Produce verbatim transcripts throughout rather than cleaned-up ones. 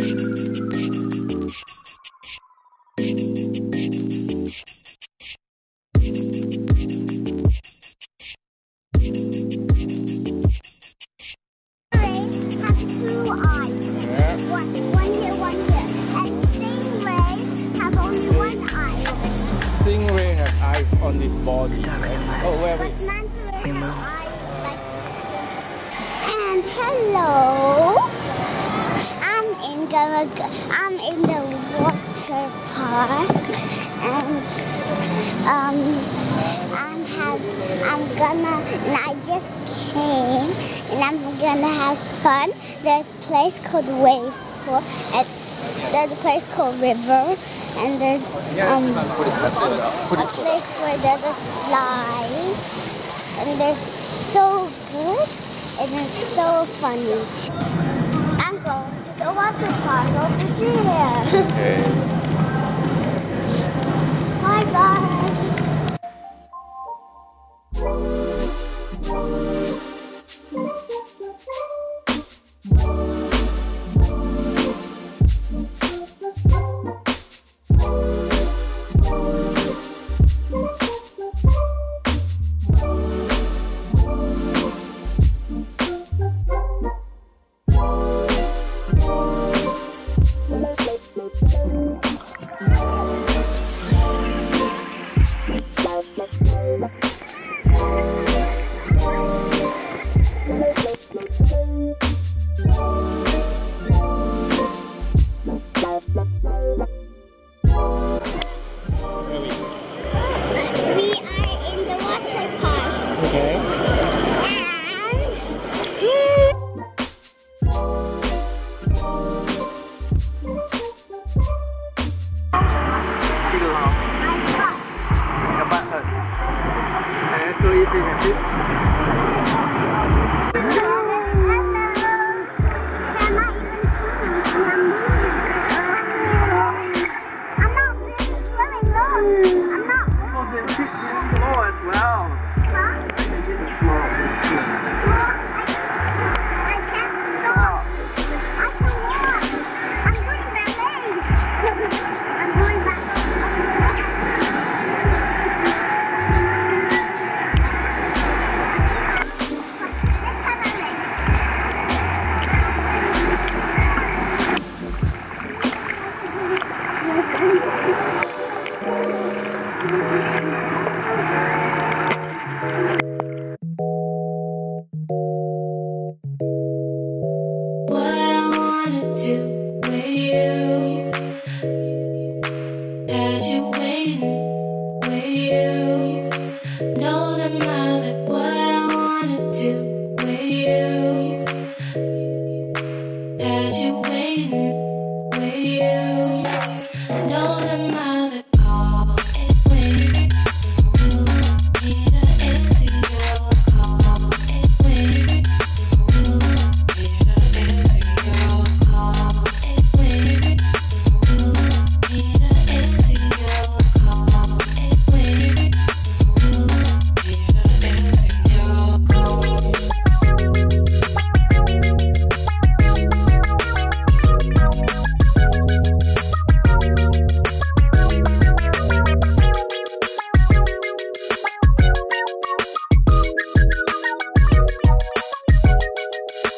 On this body. Oh, where we? And hello, I'm in gonna go, I'm in the water park, and um, I'm have I'm gonna and I just came and I'm gonna have fun. There's a place called Wave Pool, and there's a place called River. And there's um, a place where there's a slide, and they're so good, and it's so funny. I'm going to the water park over there. Okay. Bye bye.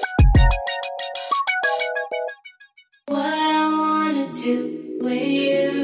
What I wanna do with you.